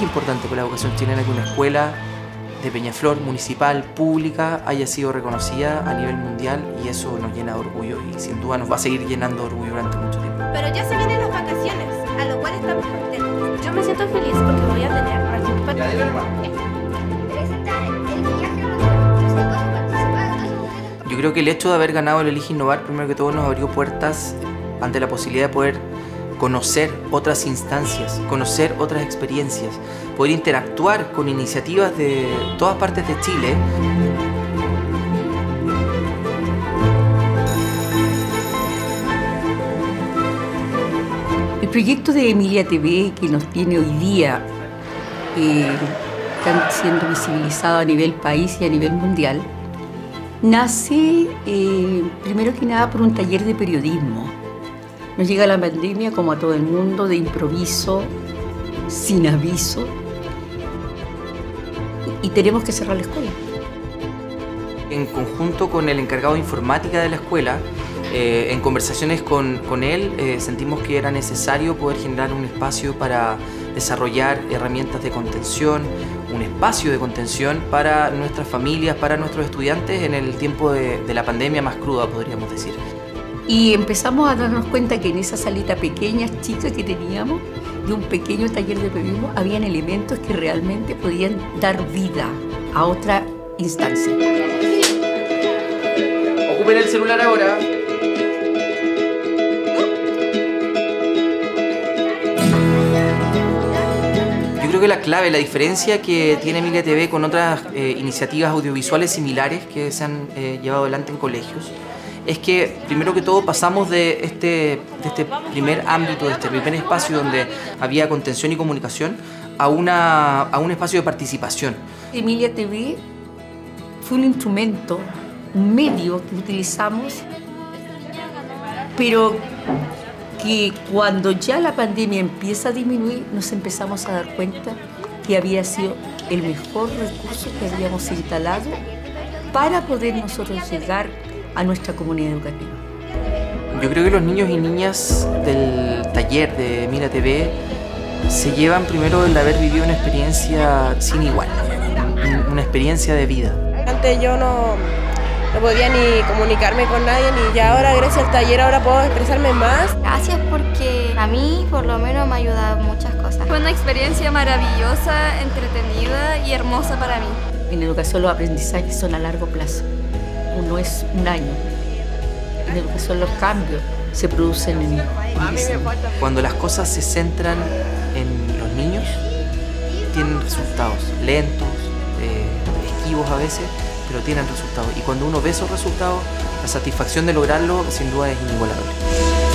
importante para la educación chilena que una escuela de Peñaflor, municipal, pública, haya sido reconocida a nivel mundial, y eso nos llena de orgullo y sin duda nos va a seguir llenando de orgullo durante mucho tiempo. Pero ya se vienen las vacaciones, a lo cual estamos contentos. Yo me siento feliz porque voy a tener más tiempo para Yo creo que el hecho de haber ganado el Elige Innovar, primero que todo, nos abrió puertas ante la posibilidad de poder conocer otras instancias, conocer otras experiencias, poder interactuar con iniciativas de todas partes de Chile. El proyecto de Emilia TV, que nos tiene hoy día, están siendo visibilizados a nivel país y a nivel mundial, nace primero que nada por un taller de periodismo. Nos llega la pandemia, como a todo el mundo, de improviso, sin aviso, y tenemos que cerrar la escuela. En conjunto con el encargado de informática de la escuela, en conversaciones con él, sentimos que era necesario poder generar un espacio para desarrollar herramientas de contención, un espacio de contención para nuestras familias, para nuestros estudiantes en el tiempo de la pandemia más cruda, podríamos decir. Y empezamos a darnos cuenta que en esa salita pequeña, chica que teníamos, de un pequeño taller de periodismo, habían elementos que realmente podían dar vida a otra instancia. Ocupen el celular ahora. Yo creo que la clave, la diferencia que tiene Emilia TV con otras iniciativas audiovisuales similares que se han llevado adelante en colegios, es que primero que todo pasamos de este primer ámbito, de este primer espacio donde había contención y comunicación, a un espacio de participación. Emilia TV fue un instrumento, un medio que utilizamos, pero que cuando ya la pandemia empieza a disminuir, nos empezamos a dar cuenta que había sido el mejor recurso que habíamos instalado para poder nosotros llegar a nuestra comunidad educativa. Yo creo que los niños y niñas del taller de Emilia TV se llevan primero el haber vivido una experiencia sin igual, una experiencia de vida. Antes yo no podía ni comunicarme con nadie, ni ya ahora gracias al taller ahora puedo expresarme más. Gracias porque a mí por lo menos me ha ayudado muchas cosas. Fue una experiencia maravillosa, entretenida y hermosa para mí. En educación los aprendizajes son a largo plazo, no es un año. En educación los cambios se producen en 10 años. Cuando las cosas se centran en los niños, tienen resultados lentos, esquivos a veces, pero tienen resultados. Y cuando uno ve esos resultados, la satisfacción de lograrlo sin duda es inigualable.